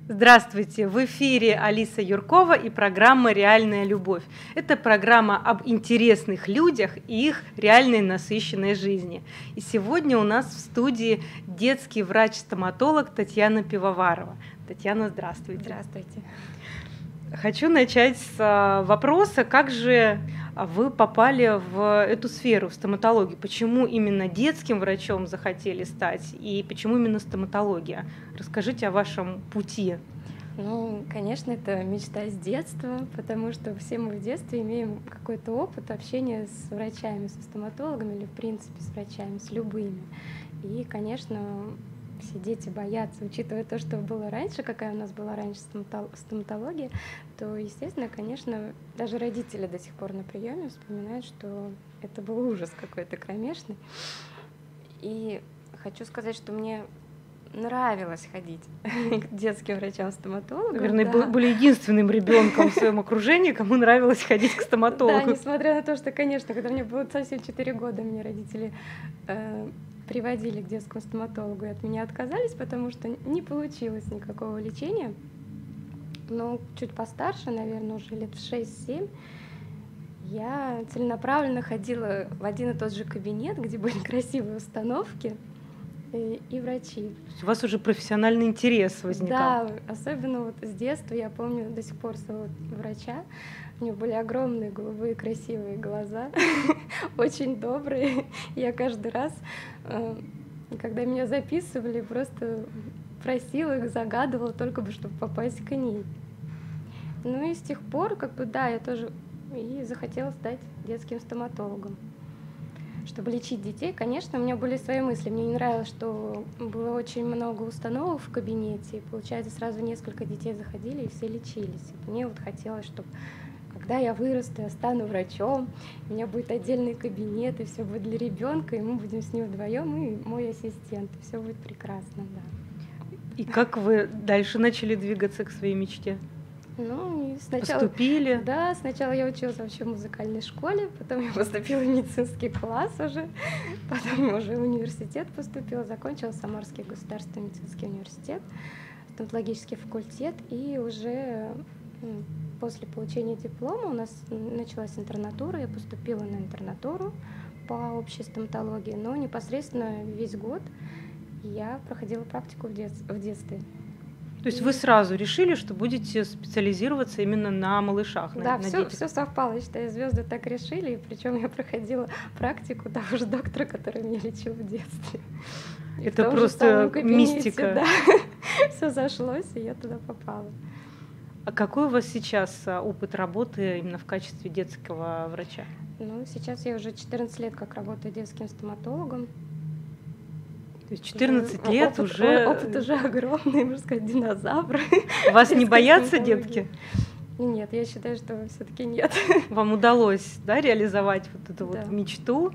Здравствуйте! В эфире Алиса Юркова и программа «Реальная любовь». Это программа об интересных людях и их реальной насыщенной жизни. И сегодня у нас в студии детский врач-стоматолог Татьяна Пивоварова. Татьяна, здравствуйте! Здравствуйте! Хочу начать с вопроса, как же вы попали в эту сферу, в стоматологию? Почему именно детским врачом захотели стать и почему именно стоматология? Расскажите о вашем пути. Ну, конечно, это мечта с детства, потому что все мы в детстве имеем какой-то опыт общения с врачами, со стоматологами или, в принципе, с врачами, с любыми. И, конечно, все дети боятся, учитывая то, что было раньше, какая у нас была раньше стоматология, то, естественно, конечно, даже родители до сих пор на приеме вспоминают, что это был ужас какой-то кромешный. И хочу сказать, что мне нравилось ходить к детским врачам-стоматологам. Наверное, да. Были единственным ребенком в своем окружении, кому нравилось ходить к стоматологу. Да, несмотря на то, что, конечно, когда мне было совсем 4 года, мне родители приводили к детскому стоматологу и от меня отказались, потому что не получилось никакого лечения. Но чуть постарше, наверное, уже лет в 6-7, я целенаправленно ходила в один и тот же кабинет, где были красивые установки и врачи. У вас уже профессиональный интерес возникал. Да, особенно вот с детства, я помню до сих пор своего врача. У него были огромные голубые красивые глаза, очень добрые. Я каждый раз, когда меня записывали, просто просила их, загадывала только бы, чтобы попасть к ней. Ну и с тех пор, да, я тоже и захотела стать детским стоматологом. Чтобы лечить детей, конечно, у меня были свои мысли. Мне не нравилось, что было очень много установок в кабинете, и, получается, сразу несколько детей заходили, и все лечились. И мне вот хотелось, чтобы когда я вырасту, я стану врачом, у меня будет отдельный кабинет, и все будет для ребенка, и мы будем с ним вдвоем, и мой ассистент, и все будет прекрасно, да. И как вы дальше начали двигаться к своей мечте? Ну, и сначала... Поступили? Да, сначала я училась вообще в музыкальной школе, потом я поступила в медицинский класс уже, потом я уже в университет поступила, закончила Самарский государственный медицинский университет, стоматологический факультет, и уже после получения диплома у нас началась интернатура, я поступила на интернатуру по общей стоматологии, но непосредственно весь год я проходила практику в детстве. То есть вы сразу решили, что будете специализироваться именно на малышах? Да, все совпало, я считаю, звезды так решили, и причем я проходила практику того же доктора, который меня лечил в детстве. Это просто мистика. Да, все зашлось, и я туда попала. А какой у вас сейчас опыт работы именно в качестве детского врача? Ну, сейчас я уже 14 лет как работаю детским стоматологом. То есть 14 лет уже... Опыт уже огромный, можно сказать, динозавр. Вас не боятся детки? Нет, я считаю, что все-таки нет. Вам удалось, да, реализовать вот эту вот мечту,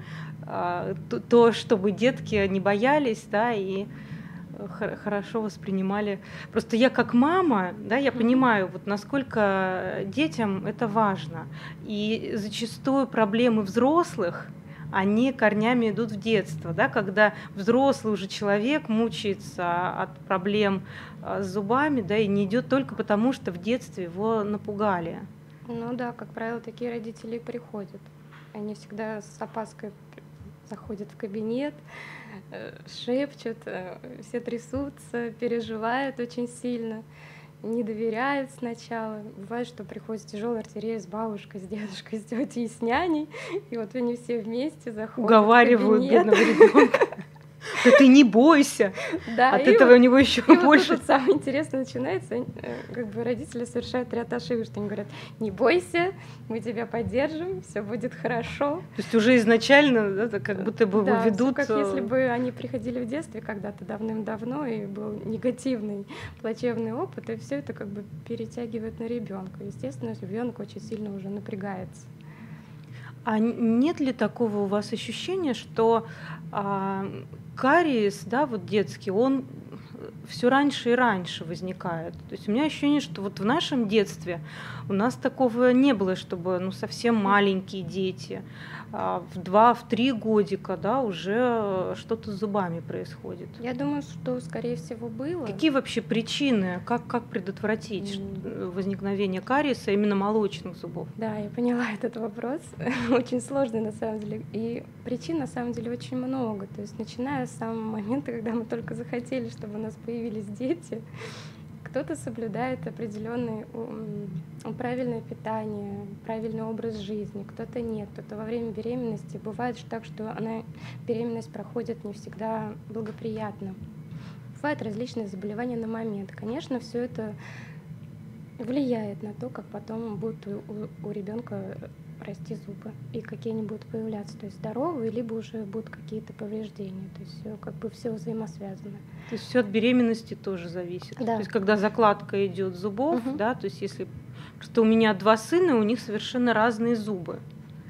то, чтобы детки не боялись, да, и хорошо воспринимали. Просто я как мама, да, я понимаю, вот насколько детям это важно. И зачастую проблемы взрослых, они корнями идут в детство, да, когда взрослый уже человек мучается от проблем с зубами, да, и не идет только потому, что в детстве его напугали. Ну да, как правило, такие родители и приходят. Они всегда с опаской заходят в кабинет, шепчут, все трясутся, переживают очень сильно, не доверяют сначала. Бывает, что приходит тяжелая артерия с бабушкой, с дедушкой, с тетей и с няней, и вот они все вместе заходят уговаривают в кабинет. Бедного ребенка. Да ты не бойся. Да, от этого у него еще больше. Вот самое интересное начинается, как бы родители совершают ряд ошибок, что они говорят: не бойся, мы тебя поддержим, все будет хорошо. То есть уже изначально, да, как будто бы его ведут. Как если бы они приходили в детстве когда-то давным-давно, и был негативный, плачевный опыт, и все это как бы перетягивает на ребенка. Естественно, ребенок очень сильно уже напрягается. А нет ли такого у вас ощущения, что кариес, да, вот детский, он все раньше и раньше возникает. То есть у меня ощущение, что вот в нашем детстве у нас такого не было, чтобы ну, совсем маленькие дети в 2-3 годика, да, уже что-то с зубами происходит. Я думаю, что, скорее всего, было. Какие вообще причины, как предотвратить возникновение кариеса именно молочных зубов? Да, я поняла этот вопрос. Очень сложный на самом деле. И причин на самом деле очень много. То есть начиная с самого момента, когда мы только захотели, чтобы у нас появились дети, кто-то соблюдает определенное правильное питание, правильный образ жизни, кто-то нет, кто-то во время беременности. Бывает так, что беременность проходит не всегда благоприятно. Бывают различные заболевания на момент. Конечно, все это влияет на то, как потом будут у ребенка расти зубы и какие они будут появляться, то есть здоровые, либо уже будут какие-то повреждения. То есть все взаимосвязано. То есть все от беременности тоже зависит. Да. То есть когда закладка идет зубов, да, то есть если просто у меня 2 сына, у них совершенно разные зубы.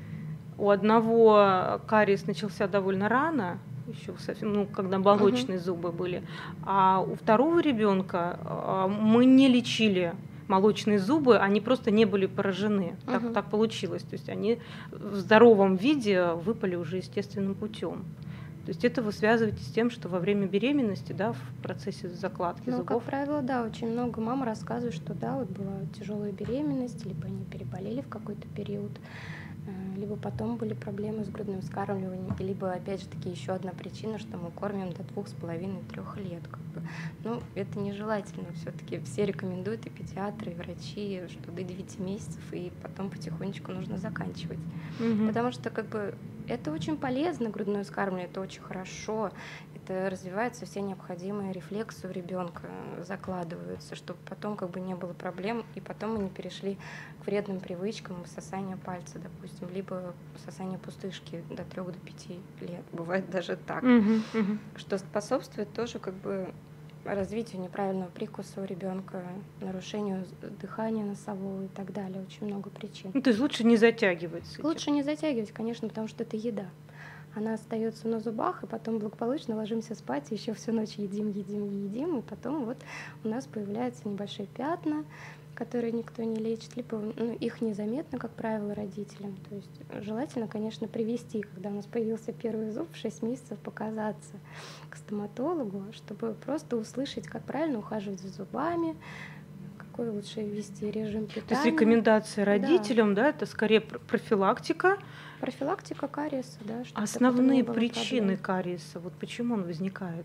У одного кариес начался довольно рано, еще совсем, ну, когда молочные зубы были, а у второго ребенка мы не лечили молочные зубы, они просто не были поражены. Так получилось. То есть они в здоровом виде выпали уже естественным путем. То есть это вы связываете с тем, что во время беременности, да, в процессе закладки зубов. Как правило, да, очень много мам рассказывают, что да, вот была тяжелая беременность, либо они переболели в какой-то период, либо потом были проблемы с грудным вскармливанием, либо, опять же таки, еще одна причина, что мы кормим до 2,5-3 лет. Ну, это нежелательно. Все-таки все рекомендуют, и педиатры, и врачи, что до 9 месяцев, и потом потихонечку нужно заканчивать. Потому что это очень полезно, грудное вскармливание, это очень хорошо. Это развиваются все необходимые рефлексы у ребенка, закладываются, чтобы потом не было проблем, и потом мы не перешли к вредным привычкам сосания пальца, допустим, либо сосания пустышки до 3-5 лет. Бывает даже так. Что способствует тоже развитию неправильного прикуса у ребенка, нарушению дыхания носового и так далее. Очень много причин. Ну, то есть лучше не затягивать с этим. Лучше не затягивать, конечно, потому что это еда. Она остается на зубах, и потом благополучно ложимся спать, и еще всю ночь едим, и потом вот у нас появляются небольшие пятна, которые никто не лечит, либо их незаметно, как правило, родителям. То есть желательно, конечно, привести, когда у нас появился первый зуб, в 6 месяцев показаться к стоматологу, чтобы просто услышать, как правильно ухаживать за зубами, какой лучше ввести режим питания. То есть рекомендация родителям, да, это скорее профилактика. Профилактика кариеса, да. Основные причины кариеса, вот почему он возникает?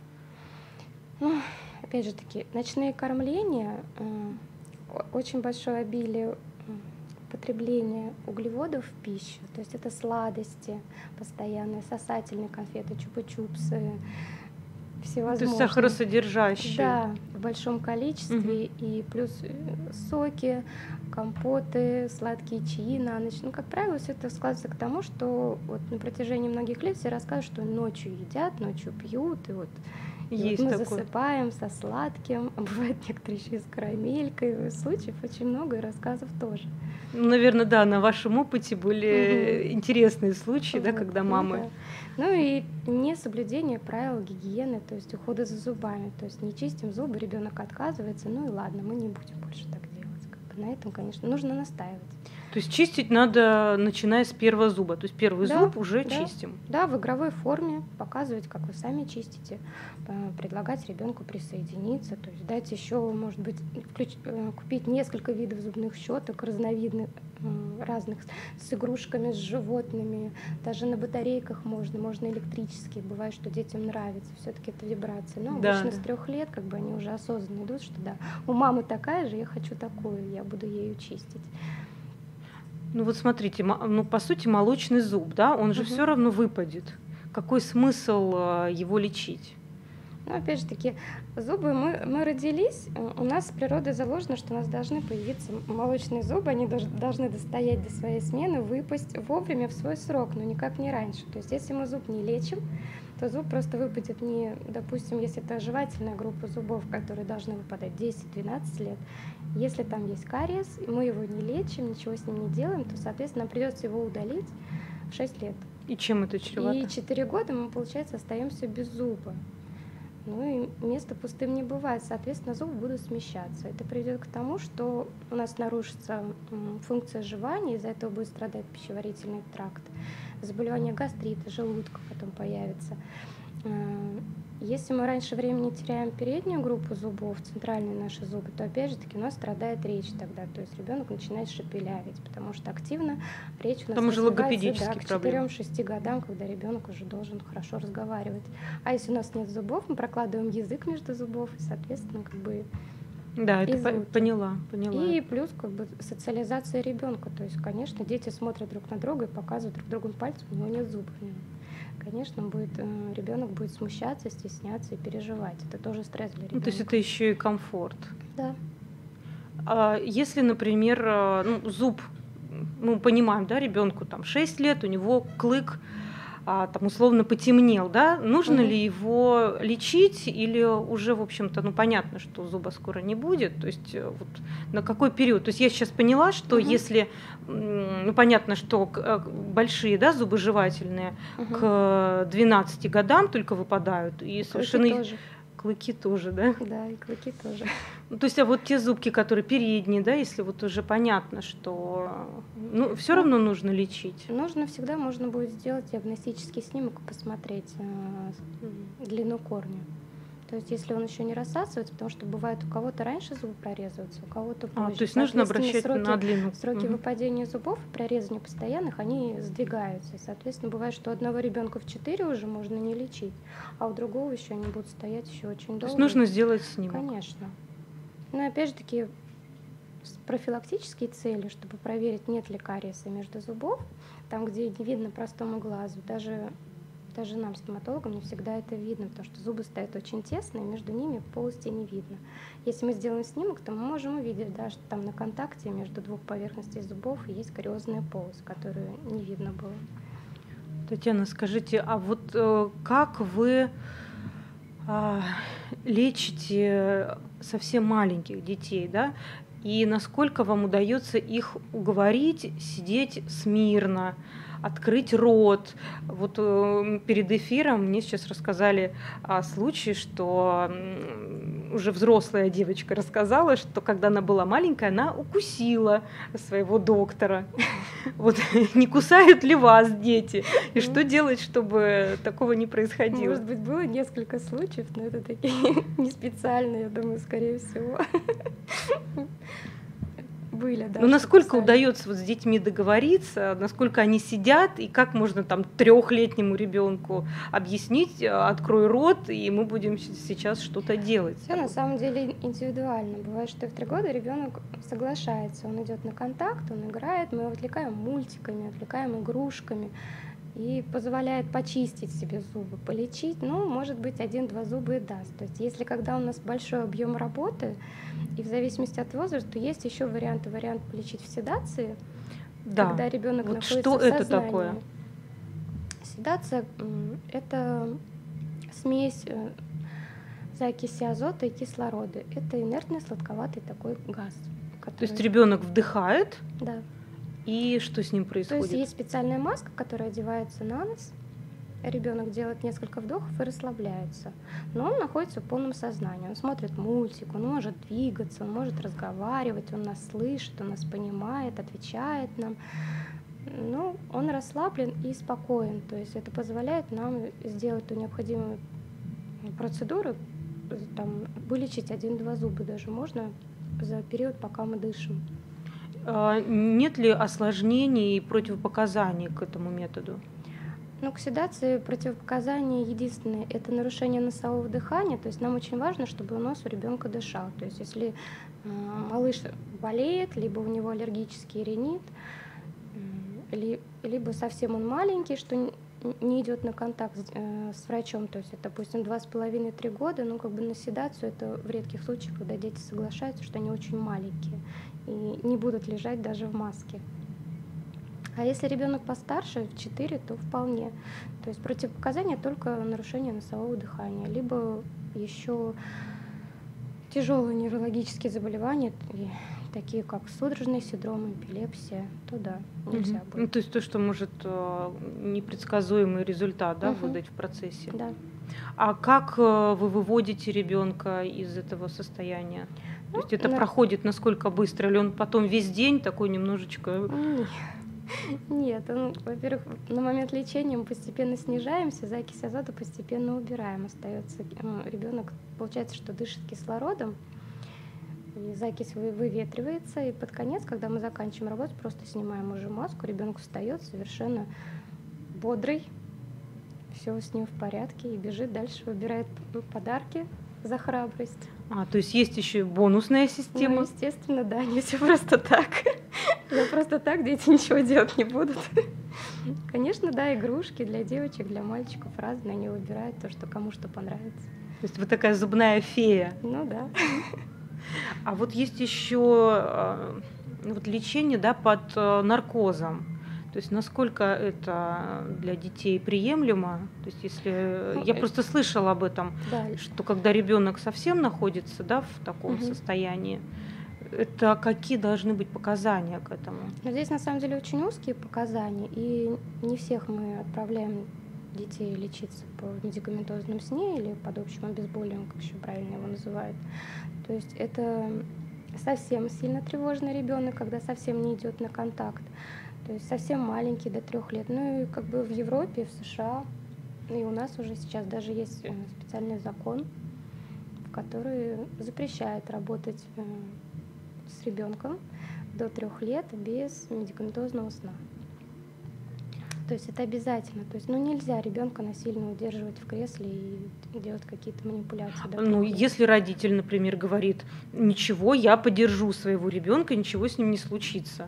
Ну, опять же таки, ночные кормления, очень большое обилие потребления углеводов в пищу, то есть это сладости постоянные, сосательные конфеты, чупа-чупсы, всевозможные. То есть сахаросодержащие. Да, в большом количестве, и плюс соки, компоты, сладкие чаи на ночь. Как правило, все это складывается к тому, что вот на протяжении многих лет все рассказывают, что ночью едят, ночью пьют, и вот мы засыпаем со сладким, а бывает некоторые еще и с карамелькой. Случаев очень много, и рассказов тоже. Ну, наверное, да, на вашем опыте были интересные случаи, да, когда мамы... Ну и несоблюдение правил гигиены, то есть ухода за зубами. То есть не чистим зубы, ребенок отказывается, ну и ладно, мы не будем больше так делать. На этом, конечно, нужно настаивать. То есть чистить надо, начиная с первого зуба. То есть первый зуб уже чистим. Да, в игровой форме показывать, как вы сами чистите, предлагать ребенку присоединиться, то есть дать еще, может быть, купить несколько видов зубных щеток разновидных, разных, с игрушками, с животными, даже на батарейках можно электрические. Бывает, что детям нравится, все-таки это вибрации. Но обычно с 3 лет они уже осознанно идут, что да, у мамы такая же, я хочу такую, я буду ею чистить. Ну вот смотрите, по сути молочный зуб, да, он же все равно выпадет. Какой смысл его лечить? Ну, опять же таки, зубы, мы родились, у нас с природой заложено, что у нас должны появиться молочные зубы, они должны достоять до своей смены, выпасть вовремя в свой срок, но никак не раньше. То есть если мы зуб не лечим, то зуб просто выпадет не, допустим, если это жевательная группа зубов, которые должны выпадать 10-12 лет, если там есть кариес, и мы его не лечим, ничего с ним не делаем, то, соответственно, нам придется его удалить в 6 лет. И чем это чревато? И 4 года мы, получается, остаемся без зуба. Ну и места пустым не бывает, соответственно, зубы будут смещаться. Это приведет к тому, что у нас нарушится функция жевания, из-за этого будет страдать пищеварительный тракт. Заболевание гастрита, желудка потом появится. Если мы раньше времени теряем переднюю группу зубов, центральные наши зубы, то опять же таки у нас страдает речь тогда. То есть ребенок начинает шепелявить, потому что активно речь у нас Там уже развивается, логопедические к проблемы. 4-6 годам, когда ребенок уже должен хорошо разговаривать. А если у нас нет зубов, мы прокладываем язык между зубов, и, соответственно, как бы Да, это и звуки. поняла. И плюс как бы социализация ребенка. То есть, конечно, дети смотрят друг на друга и показывают друг другу пальцем, у него нет зубов. Конечно, ребенок будет смущаться, стесняться и переживать. Это тоже стресс для ребенка. Ну, то есть это еще и комфорт. Да. А если, например, зуб, мы понимаем, да, ребенку там 6 лет, у него клык там условно потемнел, да, нужно ли его лечить или уже, в общем-то, понятно, что зуба скоро не будет, то есть вот на какой период? То есть я сейчас поняла, что если, понятно, что большие, да, зубы жевательные к 12 годам только выпадают, и совершенно... Клыки тоже, да? Да, и клыки тоже. То есть, а вот те зубки, которые передние, да, если вот уже понятно, что все равно нужно лечить. Всегда можно будет сделать диагностический снимок и посмотреть длину корня. То есть, если он еще не рассасывается, потому что бывает у кого-то раньше зубы прорезываются, у кого-то позже. То есть нужно обращать на длину. Сроки выпадения зубов, прорезания постоянных, они сдвигаются. И, соответственно, бывает, что одного ребенка в 4 уже можно не лечить, а у другого еще они будут стоять еще очень долго. То есть нужно сделать снимок. Конечно. Но опять же таки, с профилактической целью, чтобы проверить, нет ли кариеса между зубов, там, где не видно простому глазу, даже нам, стоматологам, не всегда это видно, потому что зубы стоят очень тесно, и между ними полости не видно. Если мы сделаем снимок, то мы можем увидеть, да, что там на контакте между двух поверхностей зубов есть кариозная полость, которую не видно было. Татьяна, скажите, а вот как вы лечите совсем маленьких детей, да? И насколько вам удается их уговорить сидеть смирно, открыть рот? Вот перед эфиром мне сейчас рассказали о случае, что уже взрослая девочка рассказала, что когда она была маленькая, она укусила своего доктора. Вот не кусают ли вас дети? И что делать, чтобы такого не происходило? Может быть, было несколько случаев, но это такие не специальные, я думаю, скорее всего. Были, да. Насколько удается вот с детьми договориться, насколько они сидят, и как можно там 3-летнему ребенку объяснить: открой рот, и мы будем сейчас что-то делать? Все на самом деле индивидуально. Бывает, что и в 3 года ребенок соглашается, он идет на контакт, он играет, мы его отвлекаем мультиками, отвлекаем игрушками и позволяет почистить себе зубы, полечить, может быть, 1-2 зуба и даст. То есть если когда у нас большой объем работы, и в зависимости от возраста есть еще варианты. Вариант полечить в седации, да. Когда ребенок вот находится что в сознании. Это такое? Седация — это смесь закиси азота и кислорода. Это инертный сладковатый такой газ. То есть ребенок вдыхает? Да. И что с ним происходит? То есть есть специальная маска, которая одевается на нос. Ребенок делает несколько вдохов и расслабляется. Но он находится в полном сознании. Он смотрит мультик, он может двигаться, он может разговаривать, он нас слышит, он нас понимает, отвечает нам. Он расслаблен и спокоен. То есть это позволяет нам сделать ту необходимую процедуру, вылечить 1-2 зуба даже можно за период, пока мы дышим. Нет ли осложнений и противопоказаний к этому методу? К седации противопоказания единственное — это нарушение носового дыхания. То есть нам очень важно, чтобы нос у ребенка дышал. То есть если малыш болеет, либо у него аллергический ринит, либо совсем он маленький, что не идет на контакт с врачом, то есть это, допустим, 2,5-3 года, на седацию это в редких случаях, когда дети соглашаются, что они очень маленькие и не будут лежать даже в маске. А если ребенок постарше, в 4, то вполне. То есть противопоказания только нарушение носового дыхания, либо еще тяжелые неврологические заболевания, такие как судорожный синдром, эпилепсия, то да, нельзя Ну, будет. то есть то, что может непредсказуемый результат, да, Мгм. выдать в процессе. Да. А как вы выводите ребенка из этого состояния? То Ну, есть это проходит насколько быстро? Или он потом весь день такой немножечко... не- нет, во-первых, на момент лечения мы постепенно снижаемся, закись азота постепенно убираем. Остается ребенок, получается, что дышит кислородом, и закись выветривается, и под конец, когда мы заканчиваем работу, просто снимаем уже маску, ребенок встает совершенно бодрый, все с ним в порядке, и бежит дальше, выбирает подарки за храбрость. То есть есть еще и бонусная Ну, система. естественно, да, не все просто так. За просто так дети ничего делать не будут. Конечно, да, игрушки для девочек, для мальчиков разные, они выбирают то, что кому что понравится. То есть вы такая зубная фея. Ну да. А вот есть еще вот лечение, да, под наркозом. То есть насколько это для детей приемлемо? То есть если Ну, я просто слышала об этом, да. что когда ребенок совсем находится, да, в таком Мгм. состоянии, это какие должны быть показания к этому? Но здесь на самом деле очень узкие показания, и не всех мы отправляем детей лечиться по медикаментозным сне или под общим обезболиванием, как еще правильно его называют. То есть это совсем сильно тревожный ребенок, когда совсем не идет на контакт. То есть совсем маленький, до 3 лет. Ну и как бы в Европе, в США, и у нас уже сейчас даже есть специальный закон, который запрещает работать с ребенком до 3 лет без медикаментозного сна. То есть это обязательно. То есть, нельзя ребенка насильно удерживать в кресле и делать какие-то манипуляции до 3 Ну, лет. если родитель, например, говорит, ничего, я поддержу своего ребенка, ничего с ним не случится.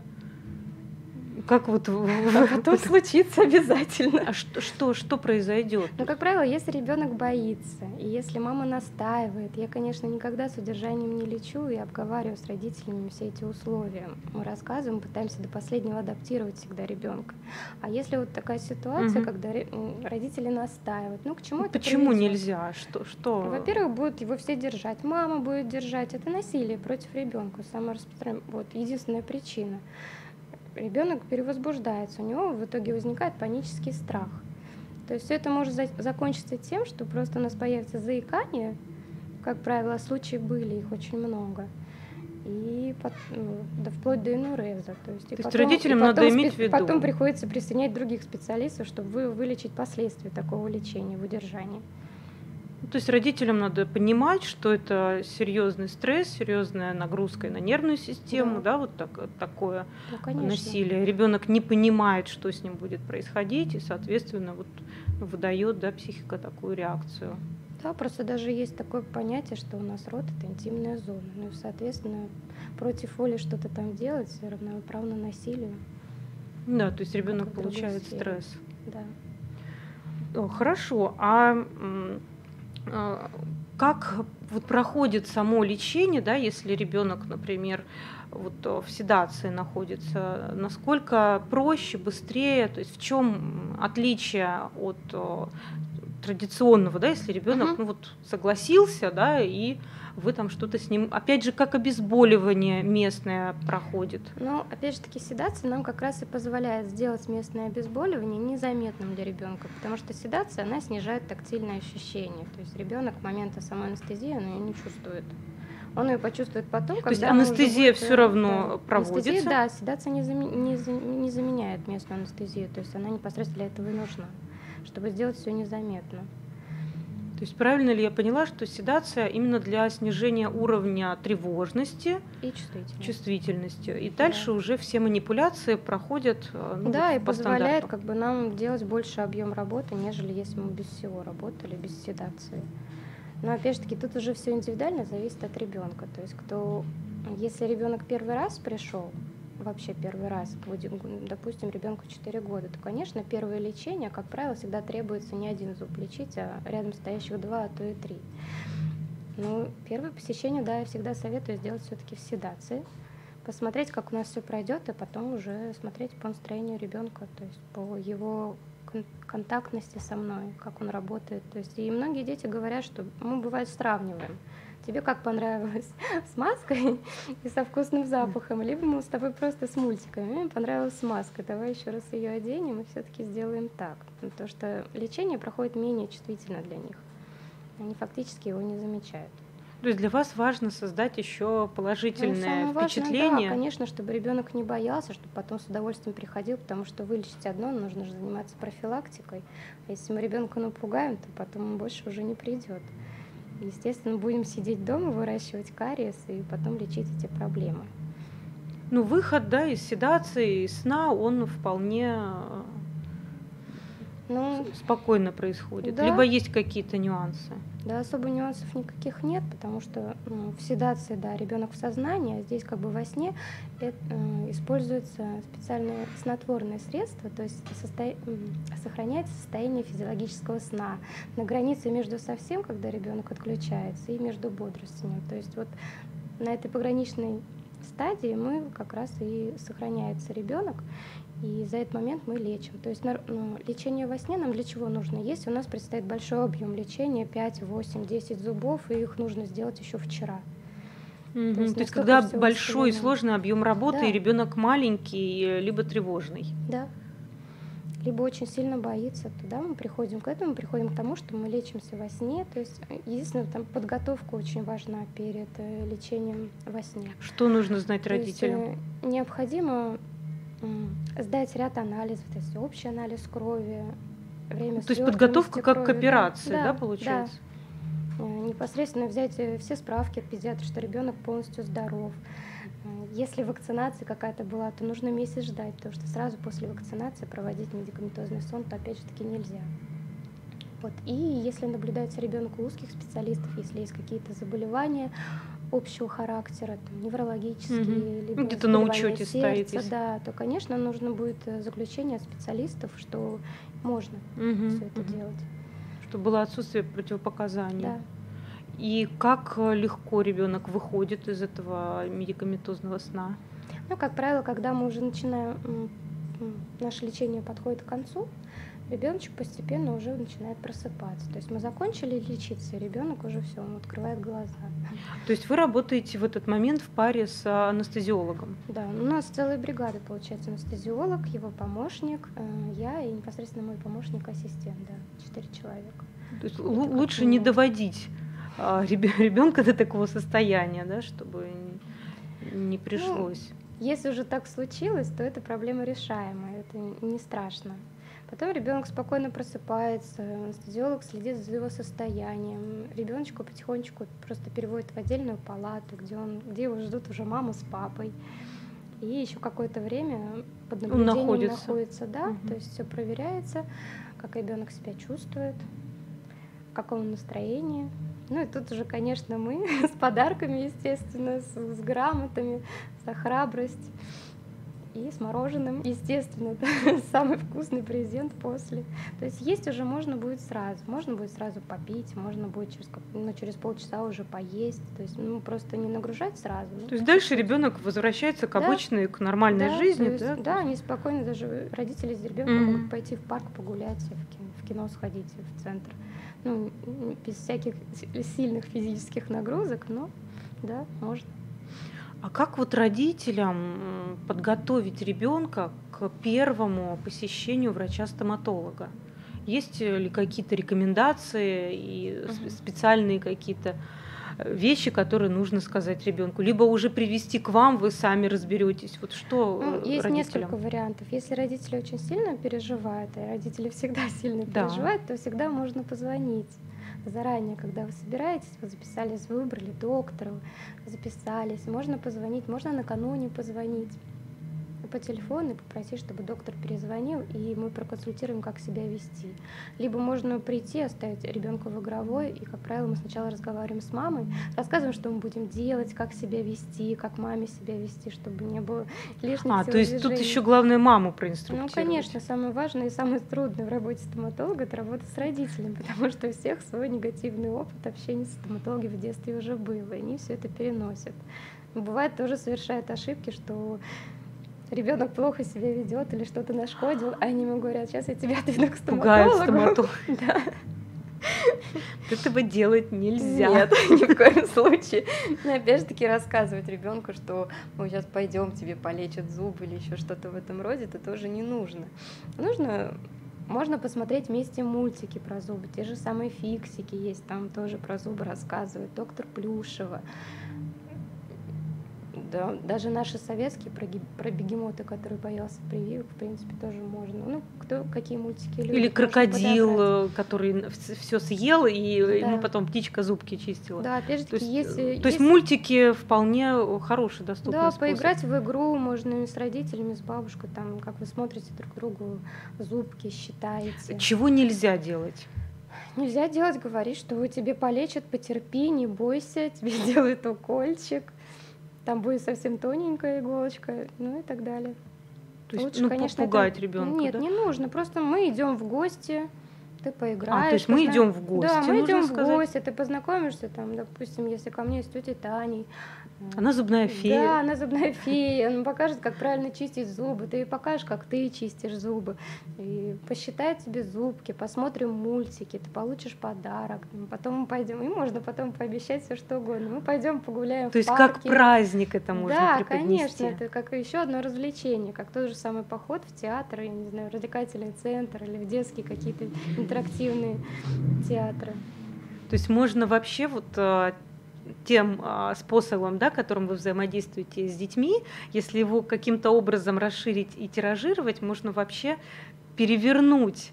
Как вот А потом случится обязательно. А что произойдет? Но, как правило, если ребенок боится, и если мама настаивает, я, конечно, никогда с удержанием не лечу и обговариваю с родителями все эти условия. Мы рассказываем, пытаемся до последнего адаптировать всегда ребенка. А если вот такая ситуация, когда родители настаивают, к чему это Почему приведет? нельзя? Что? Во-первых, будут его все держать, мама будет держать. Это насилие против ребенка, самая распространенная, вот единственная причина. Ребенок перевозбуждается, у него в итоге возникает панический страх. То есть это может закончиться тем, что просто у нас появится заикание, как правило, случаи были, их очень много, и вплоть до энуреза. То есть родителям надо иметь в виду. Потом приходится присоединять других специалистов, чтобы вылечить последствия такого лечения в удержании. То есть родителям надо понимать, что это серьезный стресс, серьезная нагрузка на нервную систему, да, вот такое насилие. Ребенок не понимает, что с ним будет происходить, и, соответственно, вот выдает, да, психика такую реакцию. Да, просто даже есть такое понятие, что у нас рот — это интимная зона. Ну и, соответственно, против воли что-то там делать равноправно насилию. Да, то есть ребенок получает стресс. Да. Хорошо. Как вот проходит само лечение, да, если ребенок, например, вот в седации находится, насколько проще, быстрее, то есть в чем отличие от традиционного, да, если ребенок согласился, да, и вы там что-то с ним, опять же, как обезболивание местное проходит? Опять же таки, седация нам как раз и позволяет сделать местное обезболивание незаметным для ребенка, потому что седация, она снижает тактильное ощущение, то есть ребенок в момент самой анестезии, он ее не чувствует. Он ее почувствует потом, когда... То есть анестезия все равно проводится? Анестезия, да, седация не заменяет местную анестезию, то есть она непосредственно для этого и нужна, чтобы сделать все незаметно. То есть правильно ли я поняла, что седация именно для снижения уровня тревожности и чувствительности, и дальше уже все манипуляции проходят и позволяет нам делать больше объем работы, нежели если мы без всего работали, без седации. Но опять же таки, тут уже все индивидуально зависит от ребенка. То есть если ребенок первый раз пришел, вообще первый раз, допустим, ребенку 4 года, то, конечно, первое лечение, как правило, всегда требуется не один зуб лечить, а рядом стоящих 2, а то и 3. Первое посещение, да, я всегда советую сделать все-таки в седации, посмотреть, как у нас все пройдет, и потом уже смотреть по настроению ребенка, то есть по его контактности со мной, как он работает. То есть и многие дети говорят, что мы бывает сравниваем тебе как понравилось? С маской и со вкусным запахом, либо мы с тобой просто с мультиками. Мне понравилась с маской, давай еще раз ее оденем и все-таки сделаем так. Потому что лечение проходит менее чувствительно для них. Они фактически его не замечают. То есть для вас важно создать еще положительное впечатление? Важное, да, конечно, чтобы ребенок не боялся, чтобы потом с удовольствием приходил, потому что вылечить одно, нужно же заниматься профилактикой. А если мы ребенка напугаем, то потом он больше уже не придет. Естественно, будем сидеть дома, выращивать кариес и потом лечить эти проблемы. Ну, выход, да, из седации, из сна, он вполне спокойно происходит. Да. Либо есть какие-то нюансы? Да, особо нюансов никаких нет, потому что в седации, да, ребенок в сознании, а здесь как бы во сне используются специальные снотворные средства, то есть сохраняется состояние физиологического сна на границе между совсем, когда ребенок отключается, и между бодрствованием. То есть вот на этой пограничной стадии мы как раз и сохраняется ребенок. И за этот момент мы лечим. То есть лечение во сне нам для чего нужно? Если у нас предстоит большой объем лечения, 5, 8, 10 зубов, и их нужно сделать еще вчера. То есть когда большой и сложный объем работы, да. И ребенок маленький, либо тревожный. Да. Либо очень сильно боится, тогда мы приходим к этому, приходим к тому, что мы лечимся во сне. То есть, единственное, там подготовка очень важна перед лечением во сне. Что нужно знать родителям? Необходимо сдать ряд анализов, то есть общий анализ крови, время то есть подготовка как к операции, да, получается? Да. Непосредственно взять все справки от педиатра, что ребенок полностью здоров. Если вакцинация какая-то была, то нужно месяц ждать, потому что сразу после вакцинации проводить медикаментозный сон, то опять же таки нельзя. Вот. И если наблюдается ребенок у узких специалистов, если есть какие-то заболевания общего характера, там, неврологические, либо где-то на учете сердца, да, то, конечно, нужно будет заключение от специалистов, что можно все это делать. Чтобы было отсутствие противопоказаний. Да. И как легко ребенок выходит из этого медикаментозного сна? Ну, как правило, когда мы уже начинаем, наше лечение подходит к концу, ребеночек постепенно уже начинает просыпаться. То есть мы закончили лечиться, и ребенок уже все, он открывает глаза. То есть вы работаете в этот момент в паре с анестезиологом? Да, у нас целая бригада, получается, анестезиолог, его помощник, я и непосредственно мой помощник-ассистент, да, 4 человека. То есть лучше не доводить ребенка до такого состояния, да, чтобы не пришлось. Если уже так случилось, то эта проблема решаемая, это не страшно. Потом ребенок спокойно просыпается, анестезиолог следит за его состоянием, ребеночку потихонечку просто переводит в отдельную палату, где его ждут уже мама с папой. И еще какое-то время под наблюдением находится, да, то есть все проверяется, как ребенок себя чувствует, в каком настроении. Ну и тут уже, конечно, мы с подарками, естественно, с грамотами за храбрость и с мороженым, естественно, это самый вкусный презент после. То есть есть уже можно будет сразу попить, можно будет через полчаса уже поесть, то есть просто не нагружать сразу. То есть дальше ребенок возвращается к обычной, к нормальной жизни, есть, да? Да, они спокойно, даже родители с ребенком могут пойти в парк погулять, в кино сходить, в центр. Ну, без всяких сильных физических нагрузок, но да, можно. А как вот родителям подготовить ребенка к первому посещению врача-стоматолога? Есть ли какие-то рекомендации и специальные какие-то вещи, которые нужно сказать ребенку? Либо уже привести к вам, вы сами разберетесь. Вот что есть родителям? Несколько вариантов. Если родители очень сильно переживают, и родители всегда сильно переживают, то всегда можно позвонить заранее, когда вы собираетесь, вы записались, вы выбрали доктора, записались, можно позвонить, можно накануне позвонить по телефону и попросить, чтобы доктор перезвонил, и мы проконсультируем, как себя вести. Либо можно прийти, оставить ребенка в игровой, и, как правило, мы сначала разговариваем с мамой, рассказываем, что мы будем делать, как себя вести, как маме себя вести, чтобы не было лишних то есть тут еще главное маму проинструктировать. Ну, конечно, самое важное и самое трудное в работе стоматолога — это работа с родителями, потому что у всех свой негативный опыт общения с стоматологом в детстве уже был, и они все это переносят. Бывает, тоже совершают ошибки, что ребенок плохо себя ведет или что-то нашкодил, а они ему говорят: сейчас я тебя отведу к стоматологу. Пугают стоматолога. Да. Этого делать нельзя. Нет, ни в коем случае. Но опять же таки рассказывать ребенку, что мы сейчас пойдем, тебе полечат зубы или еще что-то в этом роде, это тоже не нужно. Можно посмотреть вместе мультики про зубы, те же самые фиксики есть, там тоже про зубы рассказывают, доктор Плюшева. Да, даже наши советские про бегемота, который боялся прививок, в принципе, тоже можно. Ну, кто какие мультики любит. Или крокодил, который все съел, и ему потом птичка зубки чистила. Да, опять же таки, то есть мультики вполне хороший, доступный способ. Да, поиграть в игру можно и с родителями, с бабушкой, там, как вы смотрите друг другу зубки, считаете. Чего нельзя делать? Нельзя делать, говорить, что тебе полечат, потерпи, не бойся, тебе сделают укольчик. Там будет совсем тоненькая иголочка, ну и так далее. То есть, лучше, конечно, попугать ребенка. Нет, да? не нужно. Просто мы идем в гости, ты поиграешь. То есть мы идем в гости. Да, мы идем в гости, ты познакомишься там, допустим, если ко мне с тетей Таней. Она зубная фея. Да, она зубная фея. Она покажет, как правильно чистить зубы. Ты ей покажешь, как ты чистишь зубы. И посчитает тебе зубки, посмотрим мультики, ты получишь подарок. Потом мы пойдем, и можно потом пообещать все что угодно. Мы пойдем погуляем в парке. То есть как праздник это можно преподнести. Да, конечно, это как еще одно развлечение, как тот же самый поход в театр, я не знаю, развлекательный центр или в детские какие-то интерактивные театры. То есть можно вообще вот тем способом, да, которым вы взаимодействуете с детьми, если его каким-то образом расширить и тиражировать, можно вообще перевернуть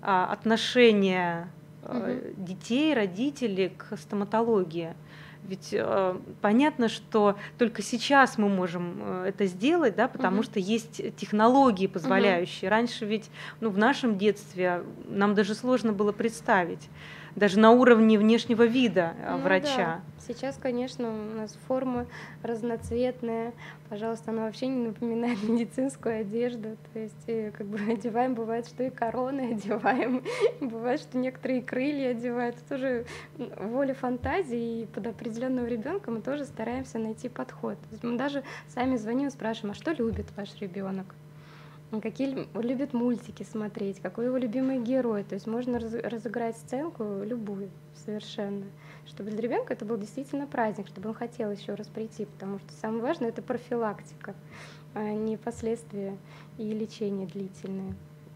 отношение детей, родителей к стоматологии. Ведь понятно, что только сейчас мы можем это сделать, да, потому что есть технологии, позволяющие. Раньше ведь в нашем детстве нам даже сложно было представить, даже на уровне внешнего вида врача. Да. Сейчас, конечно, у нас форма разноцветная. Пожалуйста, она вообще не напоминает медицинскую одежду. То есть как бы одеваем, бывает, что и короны одеваем, бывает, что некоторые крылья одевают. Это уже воля фантазии, и под определенного ребенка мы тоже стараемся найти подход. То есть мы даже сами звоним и спрашиваем, а что любит ваш ребенок? Какие любит мультики смотреть, какой его любимый герой. То есть можно разыграть сценку любую совершенно, чтобы для ребенка это был действительно праздник, чтобы он хотел еще раз прийти, потому что самое важное — это профилактика, а не последствия и лечение длительное.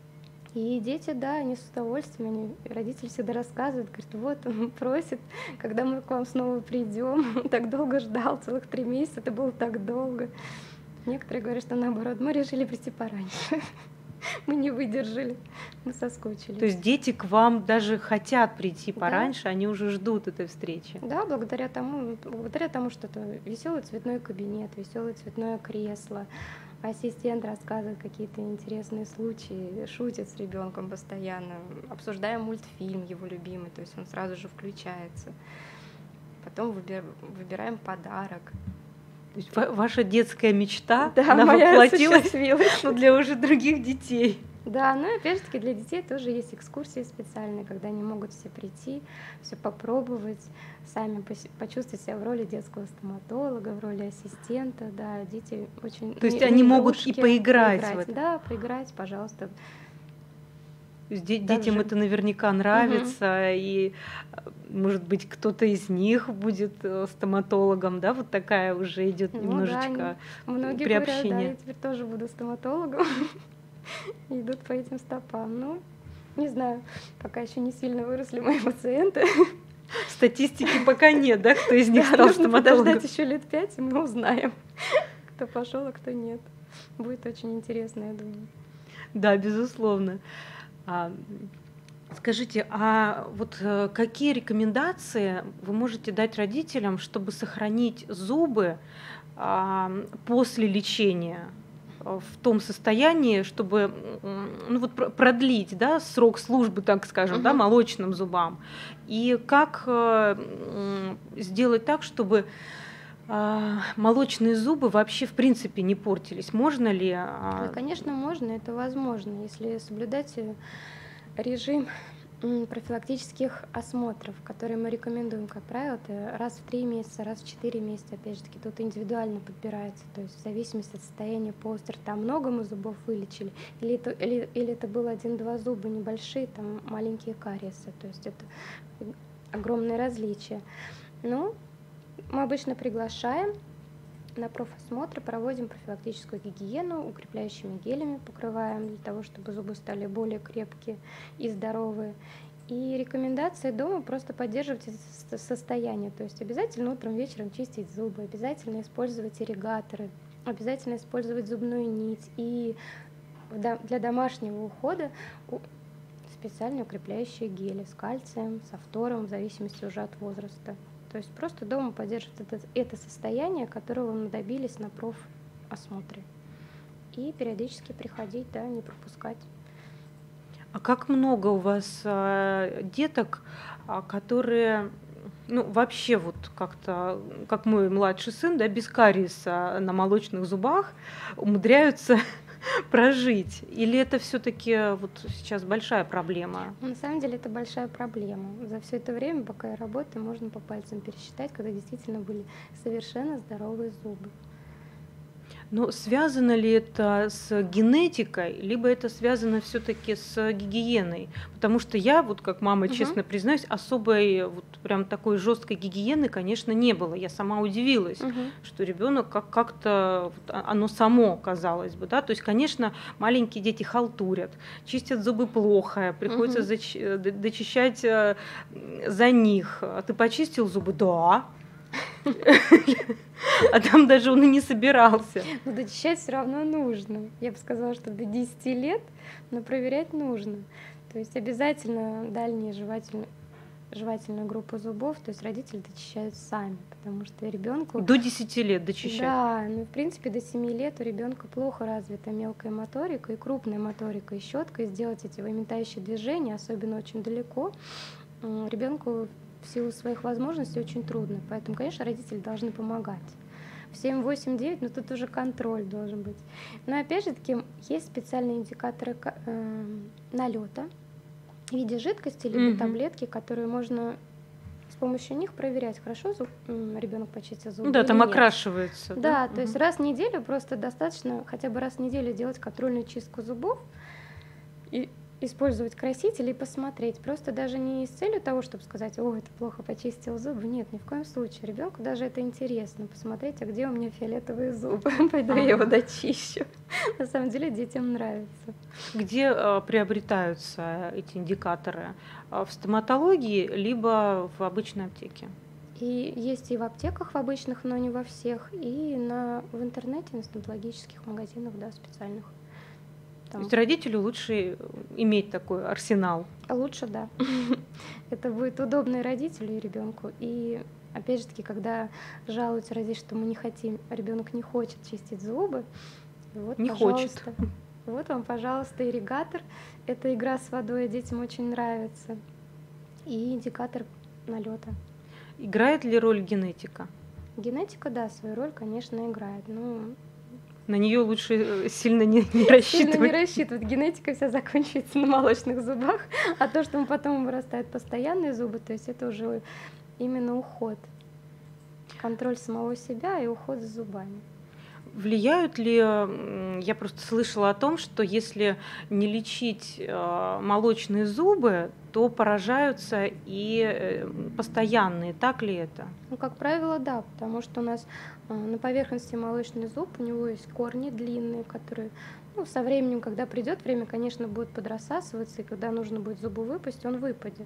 И дети, да, они с удовольствием, родители всегда рассказывают, говорят, вот он просит, когда мы к вам снова придем, он так долго ждал, целых 3 месяца, это было так долго. Некоторые говорят, что наоборот, мы решили прийти пораньше. Мы не выдержали, мы соскучились. То есть дети к вам даже хотят прийти пораньше, они уже ждут этой встречи. Да, благодаря тому, что это веселый цветной кабинет, веселое цветное кресло. Ассистент рассказывает какие-то интересные случаи, шутит с ребенком постоянно, обсуждаем мультфильм его любимый, то есть он сразу же включается. Потом выбираем подарок. То есть ваша детская мечта, да, она воплотилась для уже других детей. Да, но опять же таки для детей тоже есть экскурсии специальные, когда они могут все прийти, все попробовать, сами почувствовать себя в роли детского стоматолога, в роли ассистента. Да, дети очень... То есть они могут и поиграть в это? Да, поиграть, пожалуйста. Детям это наверняка нравится, и, может быть, кто-то из них будет стоматологом, да, вот такая уже идет немножечко многие приобщение. Говорят, да, я теперь тоже буду стоматологом, идут по этим стопам. Ну, не знаю, пока еще не сильно выросли мои пациенты. Статистики пока нет, да, кто из них стал стоматологом? Подождать еще лет 5, и мы узнаем, кто пошел, а кто нет. Будет очень интересно, я думаю. Да, безусловно. Скажите, а вот какие рекомендации вы можете дать родителям, чтобы сохранить зубы после лечения в том состоянии, чтобы продлить, да, срок службы, так скажем, да, молочным зубам? И как сделать так, чтобы молочные зубы вообще в принципе не портились? Можно ли? Конечно, можно, это возможно, если соблюдать режим Профилактических осмотров, которые мы рекомендуем, как правило, это раз в 3 месяца, раз в 4 месяца, опять же таки, тут индивидуально подбирается, то есть в зависимости от состояния полости рта. Много мы зубов вылечили, или это было 1-2 зуба небольшие, там маленькие кариесы, то есть это огромное различие. Ну, мы обычно приглашаем на профосмотр, проводим профилактическую гигиену, укрепляющими гелями покрываем для того, чтобы зубы стали более крепкие и здоровые. И рекомендации дома просто поддерживать это состояние, то есть обязательно утром, вечером чистить зубы, обязательно использовать ирригаторы, обязательно использовать зубную нить и для домашнего ухода специальные укрепляющие гели с кальцием, со фтором, в зависимости уже от возраста. То есть просто дома поддерживать это состояние, которого мы добились на профосмотре. И периодически приходить, да, не пропускать. А как много у вас деток, которые, ну, вообще вот как-то, как мой младший сын, да, без кариеса на молочных зубах умудряются прожить? Или это все-таки вот сейчас большая проблема? На самом деле это большая проблема. За все это время, пока я работаю, можно по пальцам пересчитать, когда действительно были совершенно здоровые зубы. Но связано ли это с генетикой, либо это связано все-таки с гигиеной? Потому что я, вот как мама, честно признаюсь, особой вот прям такой жесткой гигиены, конечно, не было. Я сама удивилась, что ребенок как-то оно само, казалось бы, да. То есть, конечно, маленькие дети халтурят, чистят зубы плохо, приходится дочищать за них. А ты почистил зубы? Да. А там даже он и не собирался. Но дочищать все равно нужно. Я бы сказала, что до 10 лет, но проверять нужно. То есть обязательно дальние жевательную группу зубов, то есть родители дочищают сами, потому что ребенку до 10 лет дочищать. Да, ну в принципе до 7 лет у ребенка плохо развита мелкая моторика и крупная моторика, и щеткой сделать эти выметающие движения, особенно очень далеко, ребенку в силу своих возможностей очень трудно. Поэтому, конечно, родители должны помогать. В 7, 8, 9, но тут уже контроль должен быть. Но опять же таки есть специальные индикаторы налета в виде жидкости либо таблетки, которые можно с помощью них проверять, хорошо ребенок почистил зубы. Да, там нет. окрашивается. Да, то есть раз в неделю просто достаточно хотя бы раз в неделю делать контрольную чистку зубов и использовать краситель и посмотреть. Просто даже не с целью того, чтобы сказать, о, это плохо почистил зубы. Нет, ни в коем случае. Ребенку даже это интересно, посмотреть, а где у меня фиолетовые зубы. Пойду я его дочищу. На самом деле детям нравится. Где приобретаются эти индикаторы? В стоматологии, либо в обычной аптеке? И есть и в аптеках в обычных, но не во всех, и в интернете, на стоматологических магазинах, да, специальных. То есть родителю лучше иметь такой арсенал? Лучше, да. Это будет удобно и родителю, и ребенку. И опять же таки, когда жалуются родители, что мы не хотим, ребенок не хочет чистить зубы, вот, не пожалуйста. Хочет. Вот вам, пожалуйста, ирригатор. Это игра с водой, детям очень нравится. И индикатор налета. Играет ли роль генетика? Генетика, да, свою роль, конечно, играет. Но на нее лучше сильно не рассчитывать. Сильно не рассчитывать. Генетика вся заканчивается на молочных зубах, а то, что потом вырастают постоянные зубы, то есть это уже именно уход. Контроль самого себя и уход за зубами. Влияют ли, я просто слышала о том, что если не лечить молочные зубы, то поражаются и постоянные. Так ли это? Ну, как правило, да, потому что у нас на поверхности молочный зуб, у него есть корни длинные, которые, ну, со временем, когда придет время, конечно, будут подрассасываться, и когда нужно будет зубу выпасть, он выпадет.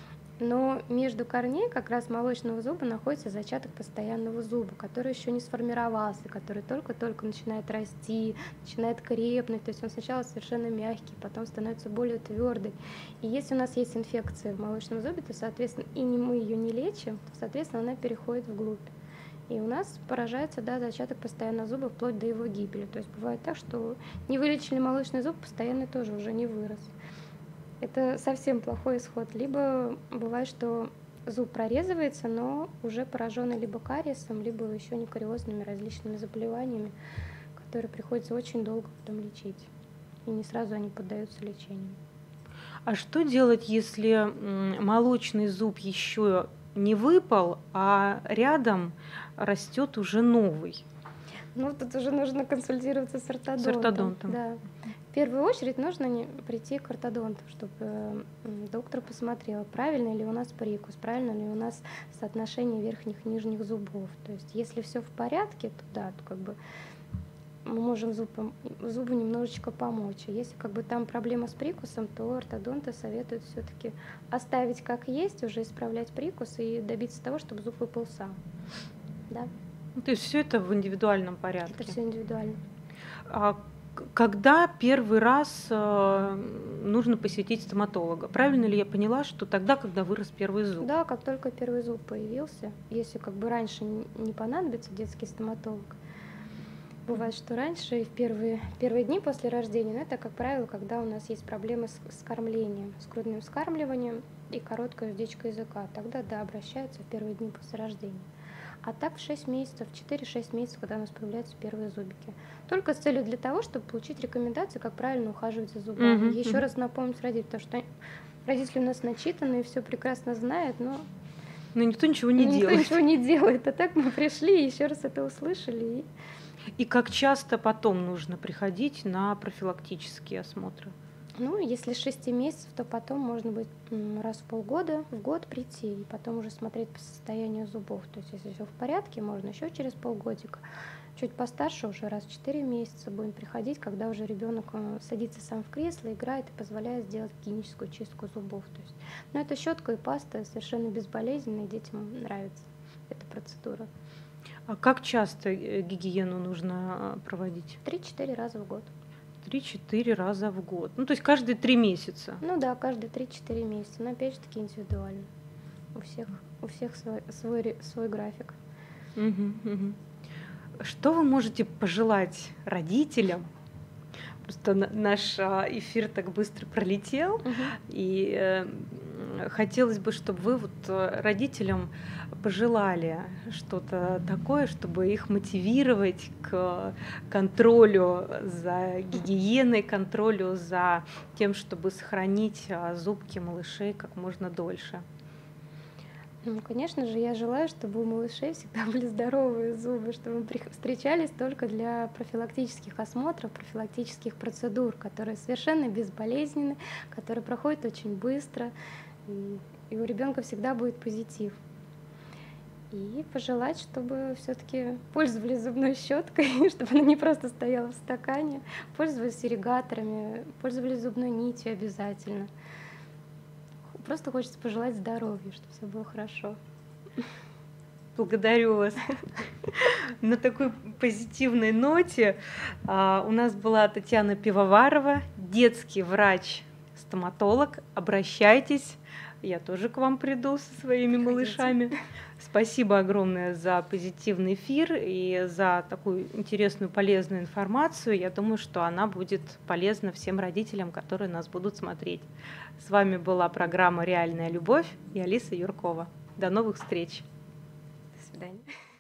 Но между корней как раз молочного зуба находится зачаток постоянного зуба, который еще не сформировался, который только-только начинает расти, начинает крепнуть. То есть он сначала совершенно мягкий, потом становится более твердый. И если у нас есть инфекция в молочном зубе, то, соответственно, и мы ее не лечим, то, соответственно, она переходит вглубь. И у нас поражается, да, зачаток постоянного зуба вплоть до его гибели. То есть бывает так, что не вылечили молочный зуб, постоянный тоже уже не вырос. Это совсем плохой исход. Либо бывает, что зуб прорезывается, но уже пораженный либо кариесом, либо еще некариозными различными заболеваниями, которые приходится очень долго потом лечить. И не сразу они поддаются лечению. А что делать, если молочный зуб еще не выпал, а рядом растет уже новый? Ну, тут уже нужно консультироваться с С ортодонтом. ортодонтом. Да. В первую очередь нужно прийти к ортодонту, чтобы доктор посмотрел, правильно ли у нас прикус, правильно ли у нас соотношение верхних и нижних зубов. То есть, если все в порядке, то да, то как бы мы можем зубу немножечко помочь. А если как бы там проблема с прикусом, то ортодонты советуют все-таки оставить как есть, уже исправлять прикус и добиться того, чтобы зуб выпал сам. Да, Ну, то есть все это в индивидуальном это порядке. все индивидуально. А когда первый раз нужно посетить стоматолога? Правильно ли я поняла, что тогда, когда вырос первый зуб? Да, как только первый зуб появился, если как бы раньше не понадобится детский стоматолог. Бывает, что раньше, и в первые дни после рождения, но это, как правило, когда у нас есть проблемы с кормлением, с грудным вскармливанием и короткая уздечка языка. Тогда, да, обращаются в первые дни после рождения. А так в 6 месяцев, 4-6 месяцев, когда у нас появляются первые зубики. Только с целью для того, чтобы получить рекомендации, как правильно ухаживать за зубами. Еще раз напомнить родителям, потому что родители у нас начитанные, все прекрасно знают, но никто ничего не никто делает. ничего не делает. А так мы пришли и еще раз это услышали. И как часто потом нужно приходить на профилактические осмотры? Ну, если с 6 месяцев, то потом можно будет раз в полгода, в год прийти, и потом уже смотреть по состоянию зубов. То есть, если все в порядке, можно еще через полгодика. Чуть постарше, уже раз в 4 месяца будем приходить, когда уже ребенок садится сам в кресло, играет и позволяет сделать гигиеническую чистку зубов. То есть, но это щетка и паста совершенно безболезненные, детям нравится эта процедура. А как часто гигиену нужно проводить? 3-4 раза в год. 3-4 раза в год. Ну, то есть каждые 3 месяца. Ну да, каждые 3-4 месяца. Но опять же таки индивидуально. У всех свой график. Что вы можете пожелать родителям? Просто наш эфир так быстро пролетел, и хотелось бы, чтобы вы вот родителям пожелали что-то такое, чтобы их мотивировать к контролю за гигиеной, контролю за тем, чтобы сохранить зубки малышей как можно дольше. Ну, конечно же, я желаю, чтобы у малышей всегда были здоровые зубы, чтобы мы встречались только для профилактических осмотров, профилактических процедур, которые совершенно безболезненны, которые проходят очень быстро, и у ребенка всегда будет позитив. И пожелать, чтобы все-таки пользовались зубной щеткой, чтобы она не просто стояла в стакане, пользовались ирригаторами, пользовались зубной нитью обязательно. Просто хочется пожелать здоровья, чтобы все было хорошо. Благодарю вас. На такой позитивной ноте у нас была Татьяна Пивоварова, детский врач-стоматолог. Обращайтесь, я тоже к вам приду со своими малышами. Спасибо огромное за позитивный эфир и за такую интересную, полезную информацию. Я думаю, что она будет полезна всем родителям, которые нас будут смотреть. С вами была программа «Реальная любовь» и Алиса Юркова. До новых встреч. До свидания.